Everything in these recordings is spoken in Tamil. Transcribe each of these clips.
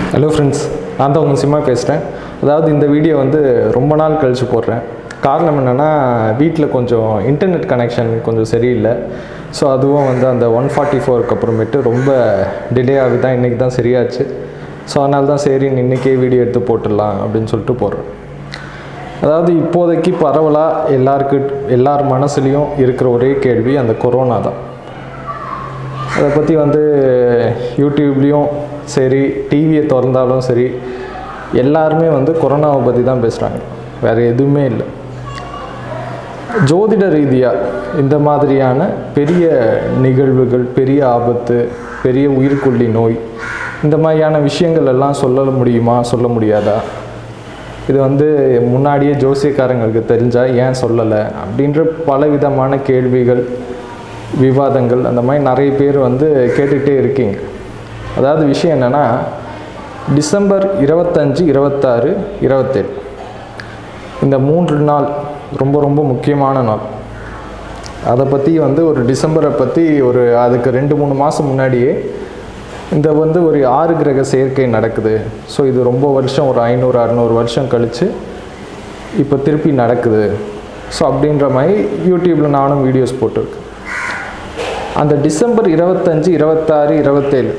ஹலோ ஃப்ரெண்ட்ஸ், நான் தான் உங்கள் சிம்மா பேசுகிறேன். அதாவது இந்த வீடியோ வந்து ரொம்ப நாள் கழித்து போடுறேன். காரணம் என்னென்னா, வீட்டில் கொஞ்சம் இன்டர்நெட் கனெக்ஷன் கொஞ்சம் சரியில்லை. ஸோ அதுவும் வந்து அந்த 144க்கு அப்புறமேட்டு ரொம்ப டிலே ஆகி தான் இன்றைக்கி தான் சரியாச்சு. ஸோ அதனால தான் சரி இன்றைக்கே வீடியோ எடுத்து போட்டுடலாம் அப்படின்னு சொல்லிட்டு போடுறேன். அதாவது இப்போதைக்கு பரவலாக எல்லார் மனசுலேயும் இருக்கிற ஒரே கேள்வி அந்த கொரோனா தான். அதை பற்றி வந்து யூடியூப்லேயும் சரி, டிவியை திறந்தாலும் சரி, எல்லாருமே வந்து கொரோனாவை பற்றி தான் பேசுகிறாங்க, வேறு எதுவுமே இல்லை. ஜோதிட ரீதியாக இந்த மாதிரியான பெரிய நிகழ்வுகள், பெரிய ஆபத்து, பெரிய உயிர்கொல்லி நோய், இந்த மாதிரியான விஷயங்கள் எல்லாம் சொல்ல முடியுமா, சொல்ல முடியாதா? இது வந்து முன்னாடியே ஜோசியக்காரங்களுக்கு தெரிஞ்சால் ஏன் சொல்லலை அப்படின்ற பலவிதமான கேள்விகள், விவாதங்கள், அந்த மாதிரி நிறைய பேர் வந்து கேட்டுகிட்டே இருக்கீங்க. அதாவது விஷயம் என்னென்னா, டிசம்பர் 25, 26, 27 இந்த 3 நாள் ரொம்ப ரொம்ப முக்கியமான நாள். அதை பற்றி வந்து ஒரு டிசம்பரை பற்றி அதுக்கு 2-3 மாதம் முன்னாடியே இந்த வந்து ஒரு 6 கிரக சேர்க்கை நடக்குது. ஸோ இது ரொம்ப வருஷம், ஒரு 500-600 வருஷம் கழித்து இப்போ திருப்பி நடக்குது. ஸோ அப்படின்ற மாதிரி யூடியூப்பில் நானும் வீடியோஸ் போட்டிருக்கேன். அந்த டிசம்பர் 25, 26, 27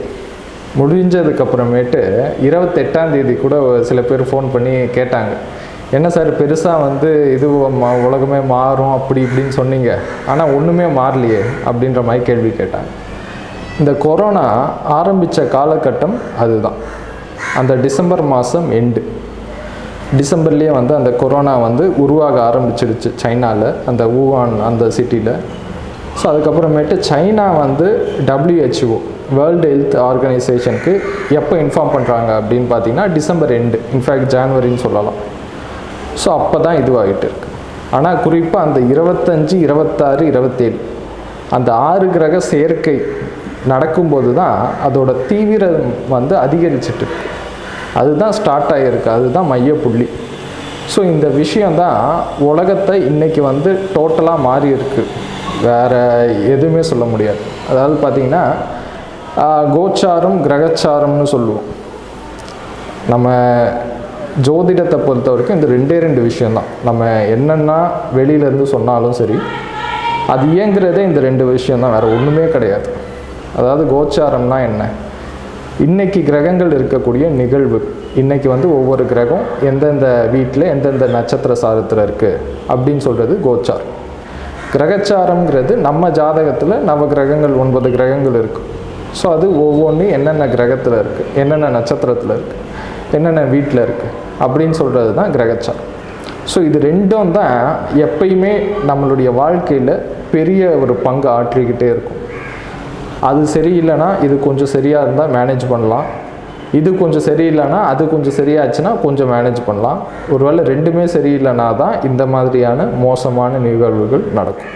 முடிஞ்சதுக்கப்புறமேட்டு 28ஆம் தேதி கூட சில பேர் ஃபோன் பண்ணி கேட்டாங்க, என்ன சார் பெருசாக வந்து இது உலகமே மாறும் அப்படி இப்படின்னு சொன்னீங்க, ஆனால் ஒன்றுமே மாறலையே அப்படின்ற மாதிரி கேள்வி கேட்டாங்க. இந்த கொரோனா ஆரம்பித்த காலகட்டம் அதுதான். அந்த டிசம்பர் மாதம் எண்டு, டிசம்பர்லேயே வந்து அந்த கொரோனா வந்து உருவாக ஆரம்பிச்சிடுச்சு சைனாவில், அந்த வூஹான் அந்த சிட்டியில். ஸோ அதுக்கப்புறமேட்டு சைனா வந்து WHO வேர்ல்டு ஹெல்த் ஆர்கனைசேஷனுக்கு எப்போ இன்ஃபார்ம் பண்ணுறாங்க அப்படின்னு பார்த்தீங்கன்னா டிசம்பர் எண்டு, இன்ஃபேக்ட் ஜான்வரின்னு சொல்லலாம். ஸோ அப்போ தான் இதுவாகிட்டு இருக்கு. ஆனால் குறிப்பாக அந்த 25, 26, 27 அந்த 6 கிரக சேர்க்கை நடக்கும்போது தான் அதோட தீவிரம் வந்து அதிகரிச்சுட்டு இருக்கு. அதுதான் ஸ்டார்ட் ஆகியிருக்கு, அதுதான் மையப்புள்ளி. ஸோ இந்த விஷயந்தான் உலகத்தை இன்றைக்கி வந்து டோட்டலாக மாறி இருக்குது, வேறு எதுவுமே சொல்ல முடியாது. அதாவது பார்த்திங்கன்னா, கோச்சாரம் கிரகச்சாரம்னு சொல்லுவோம். நம்ம ஜோதிடத்தை பொறுத்த வரைக்கும் இந்த 2 விஷயந்தான். நம்ம என்னென்னா வெளியிலேருந்து சொன்னாலும் சரி, அது இயங்குறதே இந்த 2 விஷயந்தான், வேறு ஒன்றுமே கிடையாது. அதாவது கோச்சாரம்னா என்ன, இன்றைக்கி கிரகங்கள் இருக்கக்கூடிய நிகழ்வு, இன்றைக்கி வந்து ஒவ்வொரு கிரகம் எந்தெந்த வீட்டில் எந்தெந்த நட்சத்திர சாரத்தில் இருக்குது அப்படின்னு சொல்கிறது கோச்சாரம். கிரகச்சாரம்ங்கிறது நம்ம ஜாதகத்தில் நவ கிரகங்கள் 9 கிரகங்கள் இருக்குது. ஸோ அது ஒவ்வொன்றும் என்னென்ன கிரகத்தில் இருக்குது, என்னென்ன நட்சத்திரத்தில் இருக்குது, என்னென்ன வீட்டில் இருக்குது அப்படின்னு சொல்கிறது தான் கிரகச்சாரம். ஸோ இது 2ம் தான் எப்பயுமே நம்மளுடைய வாழ்க்கையில் பெரிய ஒரு பங்கு ஆற்றிக்கிட்டே இருக்கும். அது சரியில்லைன்னா இது கொஞ்சம் சரியாக இருந்தால் மேனேஜ் பண்ணலாம், இது கொஞ்சம் சரியில்லைன்னா அது கொஞ்சம் சரியாச்சுன்னா கொஞ்சம் மேனேஜ் பண்ணலாம். ஒருவேளை 2மே சரியில்லைனா தான் இந்த மாதிரியான மோசமான நிகழ்வுகள் நடக்கும்.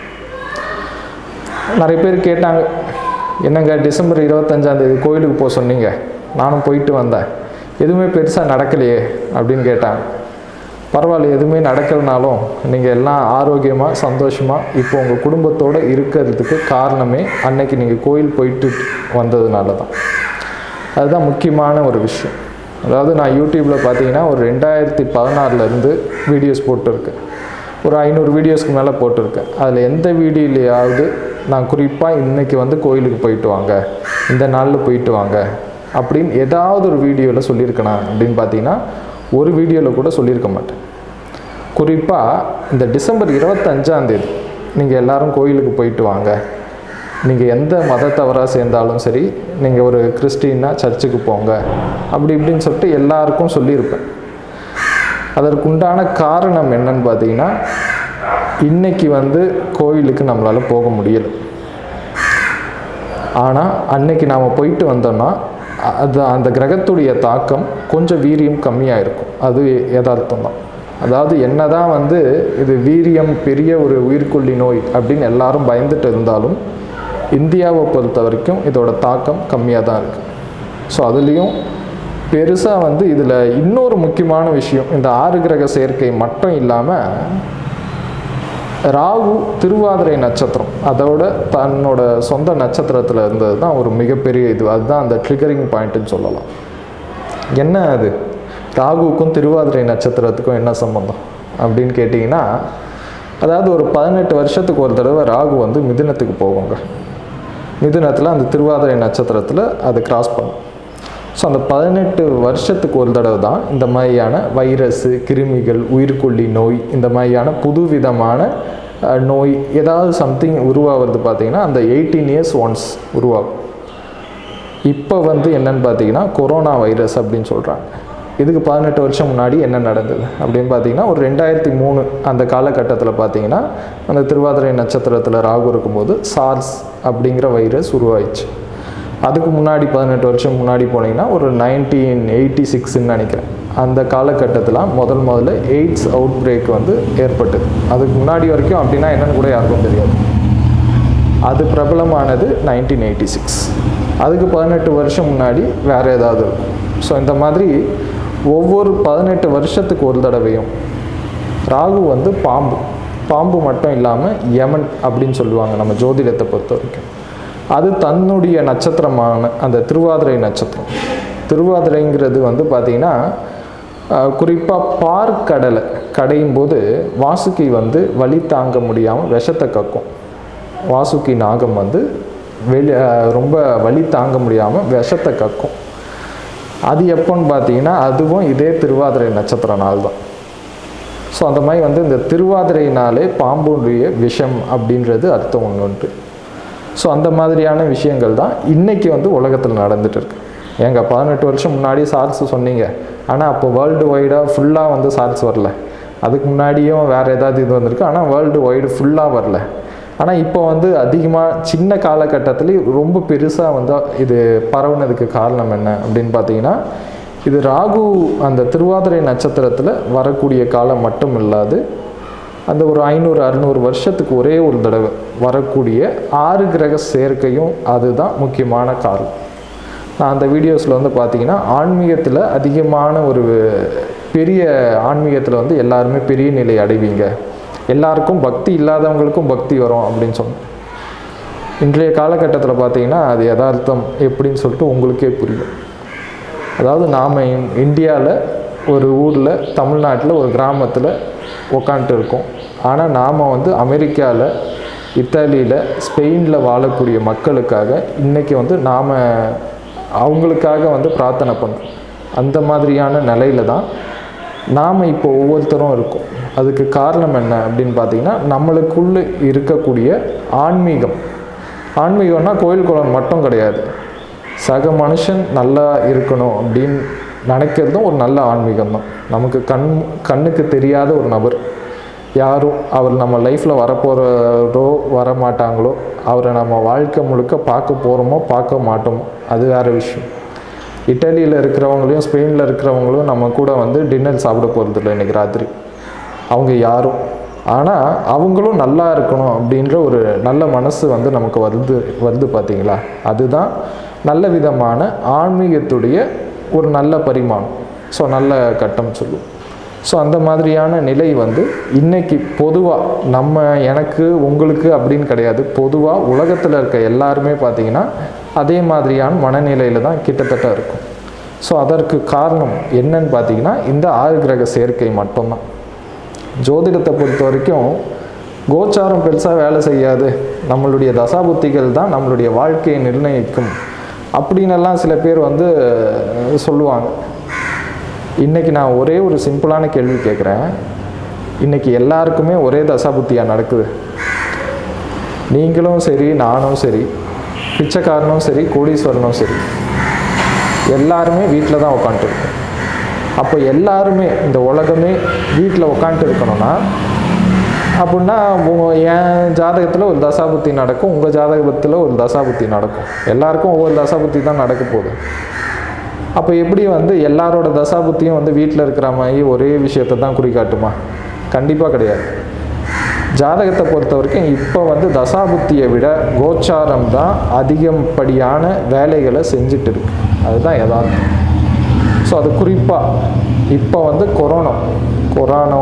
நிறைய பேர் கேட்டாங்க, என்னங்க டிசம்பர் 25ஆம் தேதி கோயிலுக்கு போக சொன்னீங்க, நானும் போயிட்டு வந்தேன், எதுவுமே பெருசாக நடக்கலையே அப்படின்னு கேட்டாங்க. பரவாயில்ல, எதுவுமே நடக்கலனாலும் நீங்கள் எல்லாம் ஆரோக்கியமாக சந்தோஷமாக இப்போ உங்கள் குடும்பத்தோடு இருக்கிறதுக்கு காரணமே அன்னைக்கு நீங்கள் கோயில் போயிட்டு வந்ததுனால தான். அதுதான் முக்கியமான ஒரு விஷயம். அதாவது நான் யூடியூப்பில் பார்த்தீங்கன்னா ஒரு 2016 வீடியோஸ் போட்டிருக்கேன், ஒரு 500 வீடியோஸ்க்கு மேலே போட்டிருக்கேன். அதில் எந்த வீடியோலையாவது நான் குறிப்பாக இன்றைக்கி வந்து கோயிலுக்கு போயிட்டு வாங்க, இந்த நாளில் போயிட்டு வாங்க அப்படின்னு ஏதாவது ஒரு வீடியோவில் சொல்லியிருக்கேனா அப்படின்னு பார்த்தீங்கன்னா ஒரு வீடியோவில் கூட சொல்லியிருக்க மாட்டேன். குறிப்பாக இந்த டிசம்பர் 25ஆம் தேதி நீங்கள் எல்லோரும் கோயிலுக்கு போயிட்டு வாங்க, நீங்கள் எந்த மதத்தவராக சேர்ந்தாலும் சரி, நீங்கள் ஒரு கிறிஸ்டின்னா சர்ச்சுக்கு போங்க அப்படி இப்படின்னு சொல்லிட்டு எல்லாருக்கும் சொல்லியிருப்பேன். அதற்குண்டான காரணம் என்னன்னு பார்த்தீங்கன்னா, இன்றைக்கி வந்து கோயிலுக்கு நம்மளால் போக முடியலை. ஆனால் அன்னைக்கு நாம் போயிட்டு வந்தோம்னா அந்த கிரகத்துடைய தாக்கம் கொஞ்சம் வீரியம் கம்மியாக இருக்கும். அது யதார்த்தம் தான். அதாவது என்ன தான் வந்து இது வீரியம் பெரிய ஒரு உயிர்கொல்லி நோய் அப்படின்னு எல்லாரும் பயந்துட்டு இருந்தாலும் இந்தியாவை பொறுத்த வரைக்கும் இதோட தாக்கம் கம்மியாக தான் இருக்குது. ஸோ அதுலேயும் பெருசாக வந்து இதில் இன்னொரு முக்கியமான விஷயம், இந்த 6 கிரக சேர்க்கை மட்டும் இல்லாமல் ராகு திருவாதிரை நட்சத்திரம் அதோட தன்னோட சொந்த நட்சத்திரத்தில் இருந்தது தான் ஒரு மிகப்பெரிய இது. அதுதான் அந்த ட்ரிகரிங் பாயிண்ட்டுன்னு சொல்லலாம். என்ன அது, ராகுவுக்கும் திருவாதிரை நட்சத்திரத்துக்கும் என்ன சம்பந்தம் அப்படின்னு கேட்டிங்கன்னா, அதாவது ஒரு 18 வருஷத்துக்கு ஒரு தடவை ராகு வந்து மிதுனத்துக்கு போகுங்க. மிதுனத்தில் அந்த திருவாதிரை நட்சத்திரத்தில் அது கிராஸ் பண்ணும். ஸோ அந்த 18 வருஷத்துக்கு ஒரு தடவை தான் இந்த மாதிரியான வைரஸு, கிருமிகள், உயிர்கொல்லி நோய், இந்த மாதிரியான புது விதமான நோய் ஏதாவது சம்திங் உருவாகிறது பார்த்திங்கன்னா அந்த 18 இயர்ஸ் ஒன்ஸ் உருவாகும். இப்போ வந்து என்னன்னு பார்த்தீங்கன்னா கொரோனா வைரஸ் அப்படின்னு சொல்கிறாங்க. இதுக்கு 18 வருஷம் முன்னாடி என்ன நடந்தது அப்படின்னு பார்த்தீங்கன்னா, ஒரு 2003 அந்த காலகட்டத்தில் பார்த்தீங்கன்னா அந்த திருவாதிரை நட்சத்திரத்தில் ராகு இருக்கும்போது சார்ஸ் அப்படிங்கிற வைரஸ் உருவாயிடுச்சு. அதுக்கு முன்னாடி 18 வருஷம் முன்னாடி போனீங்கன்னா ஒரு 1986ன்னு நினைக்கிறேன், அந்த காலகட்டத்தில் முதல்ல எய்ட்ஸ் அவுட் பிரேக் வந்து ஏற்பட்டது. அதுக்கு முன்னாடி வரைக்கும் அப்படின்னா என்னன்னு கூட யாருக்கும் தெரியாது. அது பிரபலமானது 1986. அதுக்கு 18 வருஷம் முன்னாடி வேறு ஏதாவது இருக்கும். ஸோ இந்த மாதிரி ஒவ்வொரு 18 வருஷத்துக்கு ஒரு தடவையும் ராகு வந்து பாம்பு மட்டும் இல்லாமல் யமன் அப்படின்னு சொல்லுவாங்க நம்ம ஜோதிடத்தை பொறுத்த வரைக்கும். அது தன்னுடைய நட்சத்திரமான அந்த திருவாதிரை நட்சத்திரம். திருவாதிரைங்கிறது வந்து பார்த்திங்கன்னா குறிப்பாக பார்க்கடலை கடையும் போது வாசுகி வந்து வலி தாங்க முடியாமல் விஷத்தை கக்கும். வாசுகி நாகம் வந்து ரொம்ப வலி தாங்க முடியாமல் விஷத்தை கக்கும். அது எப்போன்னு பார்த்தீங்கன்னா அதுவும் இதே திருவாதிரை நட்சத்திர நாள் தான். ஸோ அந்த மாதிரி வந்து இந்த திருவாதிரைனாலே பாம்புடைய விஷம் அப்படின்றது அர்த்தம் ஒன்று. ஸோ அந்த மாதிரியான விஷயங்கள் தான் இன்றைக்கி வந்து உலகத்தில் நடந்துகிட்டு இருக்கு. ஏங்க 18 வருஷம் முன்னாடி சார்ஸ் சொன்னீங்க, ஆனால் அப்போ வேர்ல்டு வைடாக ஃபுல்லாக வந்து சார்ஸ் வரல. அதுக்கு முன்னாடியும் வேறு ஏதாவது இது வந்திருக்கு, ஆனால் வேர்ல்டு வைடு ஃபுல்லாக வரல. ஆனால் இப்போ வந்து அதிகமாக சின்ன காலகட்டத்தில் ரொம்ப பெருசாக வந்து இது பரவுனதுக்கு காரணம் என்ன அப்படின்னு பார்த்தீங்கன்னா, இது ராகு அந்த திருவாதிரை நட்சத்திரத்தில் வரக்கூடிய காலம் மட்டும் இல்லாது அந்த ஒரு 500-600 வருஷத்துக்கு ஒரே ஒரு தடவை வரக்கூடிய 6 கிரக சேர்க்கையும் அதுதான் முக்கியமான காரணம். நான் அந்த வீடியோஸில் வந்து பார்த்தீங்கன்னா ஆன்மீகத்தில் அதிகமான ஒரு பெரிய ஆன்மீகத்தில் வந்து எல்லாருமே பெரிய நிலை அடைவீங்க, எல்லாருக்கும் பக்தி இல்லாதவங்களுக்கும் பக்தி வரும் அப்படின்னு சொன்னேன். இன்றைய காலகட்டத்தில் பார்த்தீங்கன்னா அது யதார்த்தம் எப்படின்னு சொல்லிட்டு உங்களுக்கே புரியும். அதாவது நாம் இந்தியாவில் ஒரு ஊரில் தமிழ்நாட்டில் ஒரு கிராமத்தில் உக்காந்துட்டு இருக்கோம். ஆனால் நாம் வந்து அமெரிக்காவில், இத்தாலியில், ஸ்பெயினில் வாழக்கூடிய மக்களுக்காக இன்றைக்கி வந்து நாம் அவங்களுக்காக வந்து பிரார்த்தனை பண்ணுறோம். அந்த மாதிரியான நிலையில தான் நாம் இப்போ ஒவ்வொருத்தரும் இருக்கோம். அதுக்கு காரணம் என்ன அப்படின்னு பார்த்தீங்கன்னா, நம்மளுக்குள்ளே இருக்கக்கூடிய ஆன்மீகம்னா கோயில் குளம் மட்டும் கிடையாது. சக மனுஷன் நல்லா இருக்கணும் அப்படின்னு நினைக்கிறதும் ஒரு நல்ல ஆன்மீகம் தான். நமக்கு கண்ணுக்கு தெரியாத ஒரு நபர் யாரும், அவர் நம்ம லைஃப்பில் வரப்போகிறதோ வரமாட்டாங்களோ, அவரை நம்ம வாழ்க்கை முழுக்க பார்க்க போகிறோமோ பார்க்க மாட்டோமோ அது வேறு விஷயம். இட்டாலியில் இருக்கிறவங்களையும் ஸ்பெயினில் இருக்கிறவங்களும் நம்ம கூட வந்து டின்னர் சாப்பிட போகிறதில்ல இன்றைக்கி ராத்திரி, அவங்க யாரும். ஆனால் அவங்களும் நல்லா இருக்கணும் அப்படின்ற ஒரு நல்ல மனசு வந்து நமக்கு வருது பார்த்தீங்களா, அதுதான் நல்ல விதமான ஆன்மீகத்துடைய ஒரு நல்ல பரிமாணம். ஸோ நல்ல கட்டம் சொல்லுவோம். ஸோ அந்த மாதிரியான நிலை வந்து இன்றைக்கி பொதுவாக எனக்கு உங்களுக்கு அப்படின்னு கிடையாது, பொதுவாக உலகத்தில் இருக்க எல்லாருமே பார்த்திங்கன்னா அதே மாதிரியான மனநிலையில் தான் கிட்டத்தட்ட இருக்கும். ஸோ அதற்கு காரணம் என்னன்னு பார்த்தீங்கன்னா இந்த 6 கிரக சேர்க்கை மட்டும்தான். ஜோதிடத்தை பொறுத்த வரைக்கும் கோச்சாரம் பெருசாக வேலை செய்யாது, நம்மளுடைய தசாபுத்திகள் தான் நம்மளுடைய வாழ்க்கையை நிர்ணயிக்கும் அப்படின்னெல்லாம் சில பேர் வந்து சொல்லுவாங்க. இன்றைக்கி நான் ஒரே ஒரு சிம்பிளான கேள்வி கேட்குறேன். இன்றைக்கி எல்லாருக்குமே ஒரே தசாபுத்தியாக நடக்குது. நீங்களும் சரி, நானும் சரி, பிச்சைக்காரனும் சரி, கோடீஸ்வரனும் சரி, எல்லாருமே வீட்டில் தான் உட்காந்துருக்கோம். அப்போ எல்லாருமே இந்த உலகமே வீட்டில் உட்காந்துட்டு இருக்கணும்னா அப்படின்னா என் ஜாதகத்தில் ஒரு தசாபுத்தி நடக்கும், உங்கள் ஜாதகத்தில் ஒரு தசாபுத்தி நடக்கும், எல்லாருக்கும் ஒவ்வொரு தசாபுத்தி தான் நடக்க போகுது. அப்போ எப்படி வந்து எல்லாரோட தசாபுத்தியும் வந்து வீட்டில் இருக்கிற மாதிரி ஒரே விஷயத்தை தான் குறிக்காட்டுமா? கண்டிப்பாக கிடையாது. ஜாதகத்தை பொறுத்த வரைக்கும் இப்போ வந்து தசாபுத்தியை விட கோச்சாரம் தான் அதிகப்படியான வேலைகளை செஞ்சுட்டு இருக்கு. அதுதான் யதார்த்தம். ஸோ அது குறிப்பாக இப்போ வந்து கொரோனா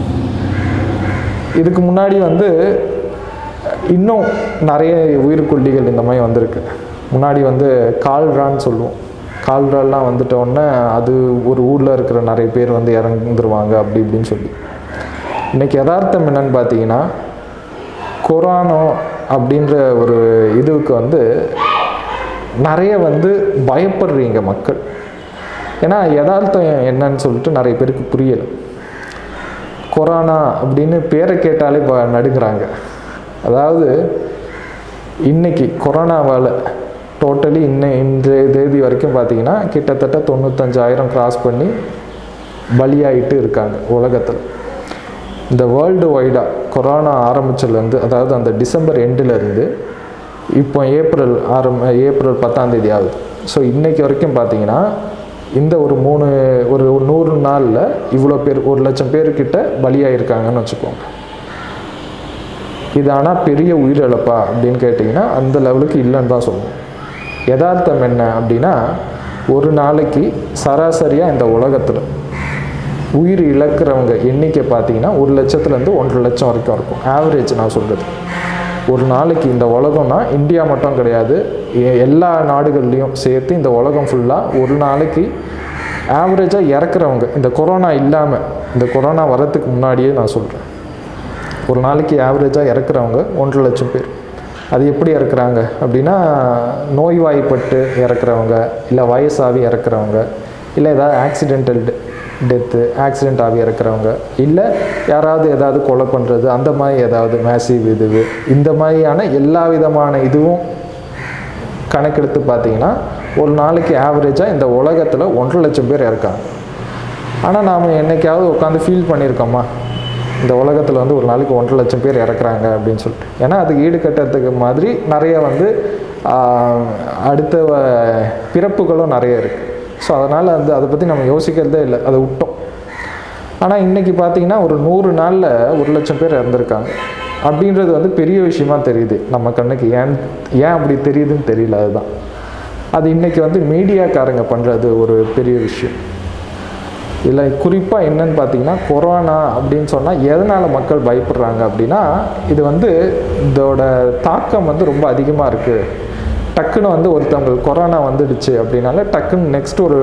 இதுக்கு முன்னாடி வந்து இன்னும் நிறைய உயிர்கொல்லிகள் இந்த மாதிரி வந்திருக்கு. முன்னாடி வந்து கால்ரான்னு சொல்லுவோம். கால்ரெல்லாம் வந்துட்டோடனே அது ஒரு ஊரில் இருக்கிற நிறைய பேர் வந்து இறந்துருவாங்க அப்படி இப்படின்னு சொல்லி. இன்றைக்கி யதார்த்தம் என்னன்னு பார்த்தீங்கன்னா, கொரோனா அப்படின்ற ஒரு இதுவுக்கு வந்து நிறைய வந்து பயப்படுறீங்க மக்கள். ஏன்னா யதார்த்தம் என்னன்னு சொல்லிட்டு நிறைய பேருக்கு புரியலை. கொரோனா அப்படின்னு பேரை கேட்டாலே நடுங்கிறாங்க. அதாவது இன்னைக்கு கொரோனாவால் டோட்டலி இன்றைய தேதி வரைக்கும் பார்த்தீங்கன்னா கிட்டத்தட்ட 95,000 கிராஸ் பண்ணி பலியாயிட்டு இருக்காங்க உலகத்தில். இந்த வேர்ல்டு வைடாக கொரோனா ஆரம்பிச்சதுலேருந்து, அதாவது அந்த டிசம்பர் எண்டிலேருந்து இப்போ ஏப்ரல் 10ஆம் தேதி ஆகுது. ஸோ இன்றைக்கி வரைக்கும் பார்த்தீங்கன்னா இந்த ஒரு 100 நாளில் இவ்வளோ பேர் 1,00,000 பேர்கிட்ட பலியாயிருக்காங்கன்னு வச்சுக்கோங்க. இது ஆனால் பெரிய உயிரிழப்பா அப்படின்னு கேட்டிங்கன்னா அந்த லெவலுக்கு இல்லைன்னு தான் சொல்லணும். யதார்த்தம் என்ன அப்படின்னா, ஒரு நாளைக்கு சராசரியாக இந்த உலகத்தில் உயிர் இழக்கிறவங்க எண்ணிக்கை பார்த்தீங்கன்னா 1,00,000-லேருந்து 1,50,000 வரைக்கும் இருக்கும். ஆவரேஜ் நான் சொல்கிறது. ஒரு நாளைக்கு இந்த உலகம்னா இந்தியா மட்டும் கிடையாது, எல்லா நாடுகள்லேயும் சேர்த்து இந்த உலகம் ஃபுல்லாக ஒரு நாளைக்கு ஆவரேஜாக இறக்குறவங்க, இந்த கொரோனா இல்லாமல், இந்த கொரோனா வரத்துக்கு முன்னாடியே நான் சொல்கிறேன், ஒரு நாளைக்கு ஆவரேஜாக இறக்குறவங்க 1,00,000 பேர். அது எப்படி இறக்குறாங்க அப்படின்னா, நோய்வாய்ப்பட்டு இறக்குறவங்க, இல்லை வயசாகி இறக்குறவங்க, இல்லை ஏதாவது ஆக்சிடென்டல் டெத்து, ஆக்சிடெண்ட் ஆகி இறக்குறவங்க, இல்லை யாராவது ஏதாவது கொலை பண்ணுறது, அந்த மாதிரி ஏதாவது மேசிவ் இதுவு, இந்த மாதிரியான எல்லா விதமான இதுவும் கணக்கெடுத்து பார்த்தீங்கன்னா ஒரு நாளைக்கு ஆவரேஜாக இந்த உலகத்தில் 1,00,000 பேர் இறக்காங்க. ஆனால் நாம் என்றைக்காவது உட்காந்து ஃபீல் பண்ணியிருக்கோமா இந்த உலகத்தில் வந்து ஒரு நாளைக்கு 1,00,000 பேர் இறக்குறாங்க அப்படின்னு சொல்லிட்டு? ஏன்னா அதுக்கு ஈடுகட்டுறதுக்கு மாதிரி நிறைய வந்து அடுத்த பிறப்புகளும் நிறைய இருக்குது. ஸோ அதனால் வந்து அதை பற்றி நம்ம யோசிக்கிறதே இல்லை, அதை விட்டோம். ஆனால் இன்றைக்கி பார்த்திங்கன்னா ஒரு 100 நாளில் 1,00,000 பேர் இறந்துருக்காங்க அப்படின்றது வந்து பெரிய விஷயமா தெரியுது நம்ம கண்ணுக்கு. ஏன் அப்படி தெரியுதுன்னு தெரியல. அதுதான் அது இன்றைக்கி வந்து மீடியாக்காரங்க பண்ணுறது ஒரு பெரிய விஷயம். இதில் குறிப்பாக என்னன்னு பார்த்தீங்கன்னா, கொரோனா அப்படின்னு சொன்னால் எதனால் மக்கள் பயப்படுறாங்க அப்படின்னா, இது வந்து இதோட தாக்கம் வந்து ரொம்ப அதிகமாக இருக்குது. டக்குன்னு வந்து ஒருத்தவங்களுக்கு கொரோனா வந்துடுச்சு அப்படின்னால டக்குன்னு நெக்ஸ்ட் ஒரு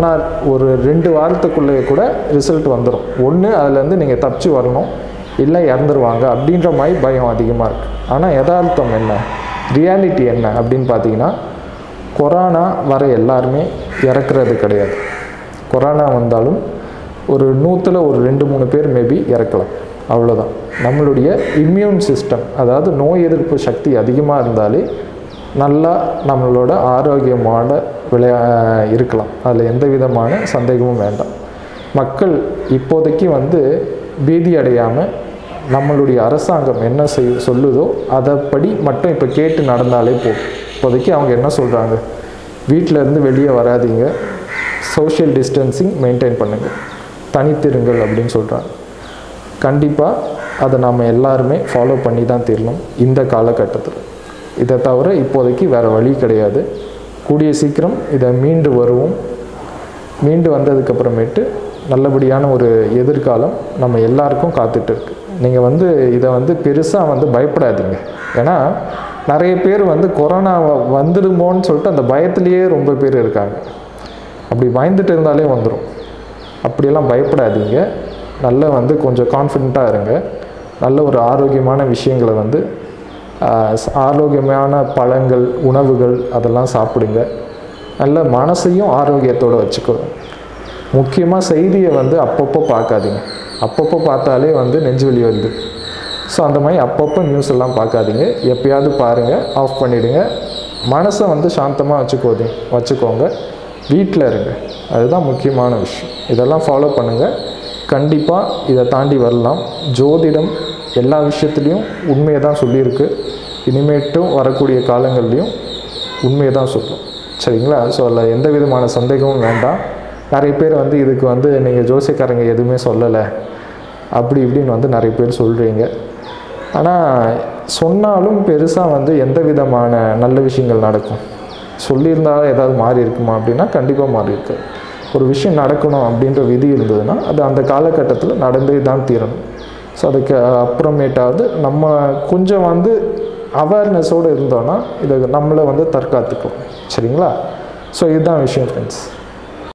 2 வாரத்துக்குள்ளேயே கூட ரிசல்ட் வந்துடும். ஒன்று அதுலேருந்து நீங்கள் தப்பிச்சு வரணும், இல்லை இறந்துருவாங்க அப்படின்ற மாதிரி பயம் அதிகமாக இருக்குது. ஆனால் யதார்த்தம் என்ன, ரியாலிட்டி என்ன அப்படின்னு பார்த்தீங்கன்னா, கொரோனா வர எல்லாருமே இறக்குறது கிடையாது. கொரோனா வந்தாலும் ஒரு 100ல் ஒரு 2-3 பேர் மேபி இறக்கலாம், அவ்வளோதான். நம்மளுடைய இம்யூன் சிஸ்டம், அதாவது நோய் எதிர்ப்பு சக்தி அதிகமாக இருந்தாலே நல்லா நம்மளோட ஆரோக்கியமான இருக்கலாம். அதில் எந்த விதமான சந்தேகமும் வேண்டாம். மக்கள் இப்போதைக்கு வந்து பீதி அடையாமல் நம்மளுடைய அரசாங்கம் என்ன சொல்லுதோ அதைப்படி மட்டும் இப்போ கேட்டு நடந்தாலே போதும். இப்போதைக்கு அவங்க என்ன சொல்கிறாங்க, வீட்டிலேருந்து வெளியே வராதீங்க, சோஷியல் டிஸ்டன்சிங் மெயின்டைன் பண்ணுங்கள், தனித்திருங்கள் அப்படின்னு சொல்கிறாங்க. கண்டிப்பாக அதை நாம் எல்லாருமே ஃபாலோ பண்ணி தான் தீரணும் இந்த காலகட்டத்தில். இதை தவிர இப்போதைக்கு வேறு வழி கிடையாது. கூடிய சீக்கிரம் இதை மீண்டு வருவோம். மீண்டு வந்ததுக்கப்புறமேட்டு நல்லபடியான ஒரு எதிர்காலம் நம்ம எல்லாருக்கும் காத்துட்டு இருக்கு. நீங்கள் வந்து இதை வந்து பெருசாக வந்து பயப்படாதீங்க. ஏன்னா நிறைய பேர் வந்து கொரோனா வந்துடுமோன்னு சொல்லிட்டு அந்த பயத்துலேயே ரொம்ப பேர் இருக்காங்க. அப்படி பயந்துட்டு இருந்தாலே வந்துடும். அப்படியெல்லாம் பயப்படாதீங்க. நல்ல வந்து கொஞ்சம் கான்ஃபிடெண்ட்டாக இருங்க. நல்ல ஒரு ஆரோக்கியமான விஷயங்களை வந்து ஆரோக்கியமான பழங்கள், உணவுகள் அதெல்லாம் சாப்பிடுங்க. நல்ல மனசையும் ஆரோக்கியத்தோடு வச்சுக்கோங்க. முக்கியமாக செய்தியை வந்து அப்பப்போ பார்க்காதீங்க. அப்பப்போ பார்த்தாலே வந்து நெஞ்சுவலி வருது. ஸோ அந்த மாதிரி அப்பப்போ நியூஸ் எல்லாம் பார்க்காதீங்க. எப்பயாவது பாருங்கள், ஆஃப் பண்ணிவிடுங்க. மனசை வந்து சாந்தமாக வச்சுக்கோங்க. வீட்டில் இருங்க, அதுதான் முக்கியமான விஷயம். இதெல்லாம் ஃபாலோ பண்ணுங்கள். கண்டிப்பாக இதை தாண்டி வரலாம். ஜோதிடம் எல்லா விஷயத்துலேயும் உண்மையை தான் சொல்லியிருக்கு. இனிமேட்டும் வரக்கூடிய காலங்கள்லேயும் உண்மையை தான் சொல்லும். சரிங்களா? ஸோ அதில் எந்த விதமான சந்தேகமும் வேண்டாம். நிறைய பேர் வந்து இதுக்கு வந்து நீங்கள் ஜோசியக்காரங்க எதுவுமே சொல்லலை அப்படி இப்படின்னு வந்து நிறைய பேர் சொல்கிறீங்க. ஆனால் சொன்னாலும் பெருசாக வந்து எந்த விதமான நல்ல விஷயங்கள் நடக்கும்? சொல்லியிருந்தாலும் ஏதாவது மாறி இருக்குமா அப்படின்னா கண்டிப்பாக மாறி இருக்கு. ஒரு விஷயம் நடக்கணும் அப்படின்ற விதி இருந்ததுன்னா அது அந்த காலகட்டத்தில் நடந்தே தான் தீரணும். ஸோ அதுக்கு அப்புறமேட்டாவது நம்ம கொஞ்சம் வந்து அவேர்னஸோடு இருந்தோன்னா இதை நம்மளை வந்து தற்காத்துக்கும். சரிங்களா? ஸோ இதுதான் விஷயம் ஃப்ரெண்ட்ஸ்.